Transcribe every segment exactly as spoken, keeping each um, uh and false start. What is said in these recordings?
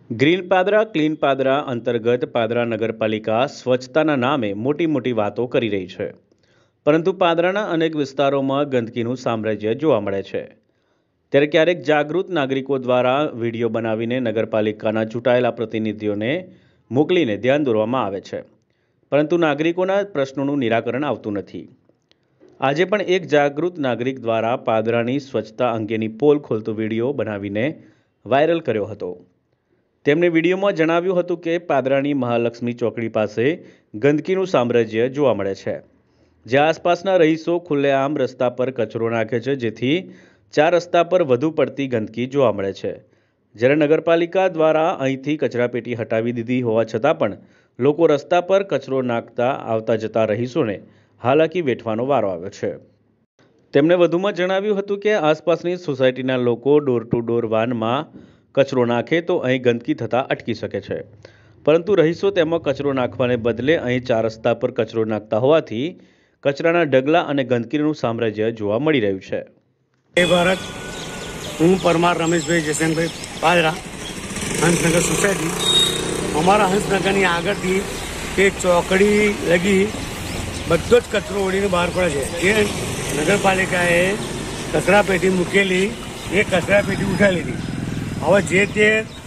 Green Padra clean Padra અંતર્ગત પાદરા નગરપાલિકા સ્વચ્છતાના નામે મોટી મોટી વાતો કરી રહી છે, પરંતુ પાદરાના અનેક વિસ્તારોમાં ગંદકીનું સામ્રાજ્ય જોવા મળે છે। ત્યારે ક્યારેક જાગૃત નાગરિકો દ્વારા વિડીયો બનાવીને નગરપાલિકાના ચૂંટાયેલા પ્રતિનિધિઓને મોકલીને ધ્યાન દોરવામાં આવે છે, પરંતુ નાગરિકોના પ્રશ્નોનું નિરાકરણ આવતું નથી। આજે પણ એક જાગૃત નાગરિક દ્વારા પાદરાની સ્વચ્છતા અંગેની પોલ ખોલતો વિડીયો બનાવીને વાયરલ કર્યો હતો। તેમણે વિડીયોમાં જણાવ્યું હતું કે પાદરાની મહાલક્ષ્મી ચોકડી પાસે ગંદકીનું સામ્રાજ્ય જોવા મળે છે, જ્યાં આસપાસના રહીશો ખુલ્લેઆમ રસ્તા પર કચરો નાખે છે, જેથી ચાર રસ્તા પર વધુ પડતી ગંદકી જોવા મળે છે। જ્યારે નગરપાલિકા દ્વારા અહીંથી કચરાપેટી હટાવી દીધી હોવા છતાં પણ લોકો રસ્તા પર કચરો નાખતા આવતા જતા રહીશોને હાલાકી વેઠવાનો વારો આવ્યો છે। તેમણે વધુમાં જણાવ્યું હતું કે આસપાસની સોસાયટીના લોકો ડોર ટુ ડોર વાનમાં કચરો નાખે તો અહીં ગંદકી થતાં અટકી શકે છે, પરંતુ રહીશો તેમાં કચરો નાખવાને બદલે અહીં ચાર રસ્તા પર કચરો નાખતા હોવાથી કચરાના ઢગલા અને ગંદકીનું સામ્રાજ્ય જોવા મળી રહ્યું છે। જય ભારત। હું પરમાર રમેશભાઈ જયસંગભાઈ પાદરા, હંસનગર સોસાયટી। અમારા હંસનગરની આગળથી એક ચોકડી લગી બધો જ કચરો ઓળીને બહાર પડે છે। એ નગરપાલિકાએ કચરાપેટી મૂકેલી, એ કચરાપેટી ઉઠાવી લીધી। હવે જે તે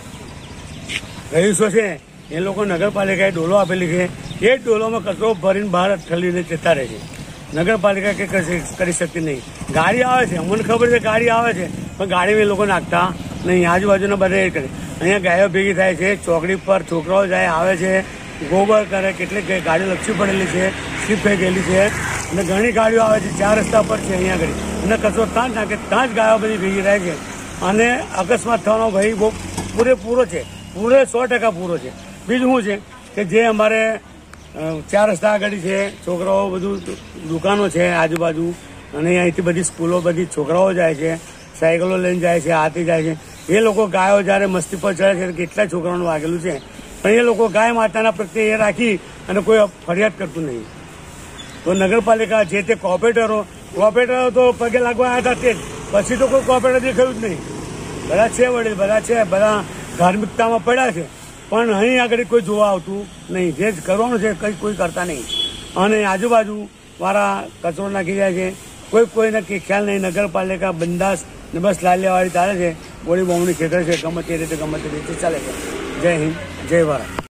રહીશો છે એ લોકો નગરપાલિકાએ ડોલો આપેલી છે, એ જ ડોલોમાં કચરો ભરીને બહાર ઠલીને જતા રહે છે। નગરપાલિકા કે કરી શકતી નહીં। ગાડી આવે છે, અમને ખબર છે ગાડી આવે છે, પણ ગાડીમાં એ લોકો નાખતા નહીં। આજુબાજુના બધા એ કરે। અહીંયા ગાયો ભેગી થાય છે, ચોકડી પર છોકરાઓ જાય આવે છે, ગોબર કરે, કેટલીક ગાડીઓ લપસી પડેલી છે, સ્લીપ થઈ ગયેલી છે, અને ઘણી ગાડીઓ આવે છે, ચાર રસ્તા પર છે અહીંયા આગળ, અને કચરો ત્યાં જ નાખે, ત્યાં જ ગાયો બધી ભેગી થાય છે, અને અકસ્માત થવાનો ભય બહુ પૂરેપૂરો છે, પૂરે સો ટકા પૂરો છે। બીજું શું છે કે જે અમારે ચાર રસ્તા આગળ છે, છોકરાઓ બધું દુકાનો છે આજુબાજુ, અને અહીંથી બધી સ્કૂલો બધી છોકરાઓ જાય છે, સાયકલો લઈને જાય છે, હાથી જાય છે। એ લોકો ગાયો જ્યારે મસ્તી પર ચડે છે કેટલા છોકરાઓનું વાગેલું છે, પણ એ લોકો ગાય માતાના પ્રત્યે એ રાખી અને કોઈ ફરિયાદ કરતું નહીં। તો નગરપાલિકા જે તે કોર્પોરેટરો કોર્પોરેટરો તો પગે લાગવા આવ્યા હતા, તે પછી તો કોઈ કોર્પોરેટર દેખાયું જ નહીં। બધા છે વડીલ, બધા છે, બધા ધાર્મિકતામાં પડ્યા છે, પણ અહીં આગળ કોઈ જોવા આવતું નહીં। જે કરવાનું છે કંઈ કોઈ કરતા નહીં, અને આજુબાજુ વાળા કચરો નાખી જાય છે, કોઈ કોઈને ખ્યાલ નહીં। નગરપાલિકા બંદાસ ને બસ લાલિયાવાળી ચાલે છે, ગોળી બોમની ખેતર છે, ગમે તે રીતે ગમે તે રીતે ચાલે છે। જય હિન્દ, જય ભારત।